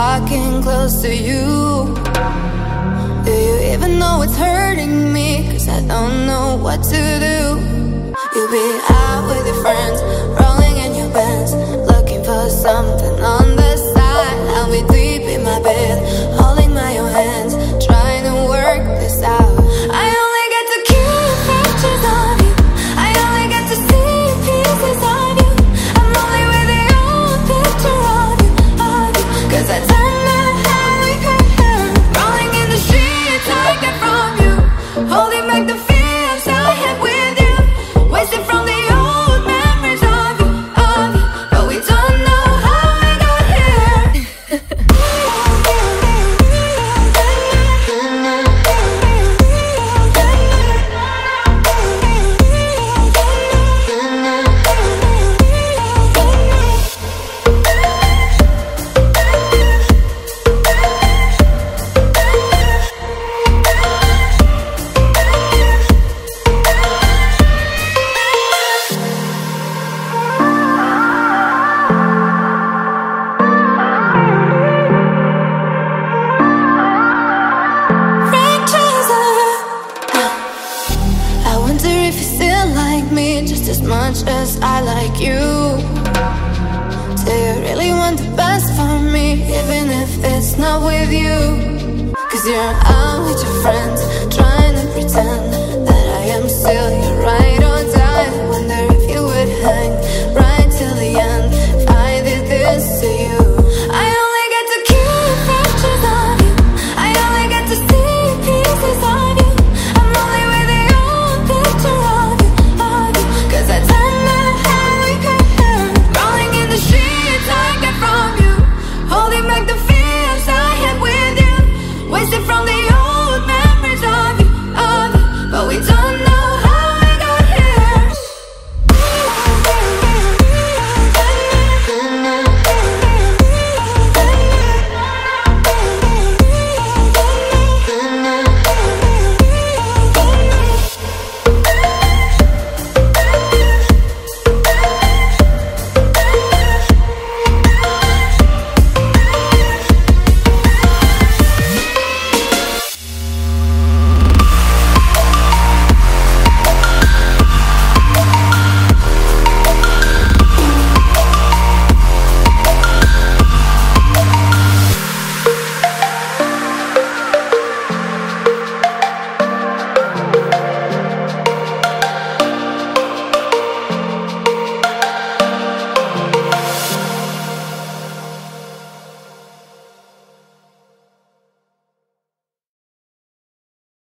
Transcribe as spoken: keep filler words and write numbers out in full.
walking close to you. Do you even know it's hurting me? Cause I don't know what to do. You'll be out with your friends, rolling in your Benz, looking for something on the side. I'll be deep in my bed, holding my own hands, trying to work this out. I only get to keep pictures of you, I only get to see pieces of you. I'm only with the old picture of you, of you. Cause I turn that head, rolling in the streets I get from you, holding back the fears I had with you, wasted from the old memories of you, of you. But we don't know how we got here. I wonder if you still like me just as much as I like you. Do you really want the best for me, even if it's not with you? Cause you're out with your friends, trying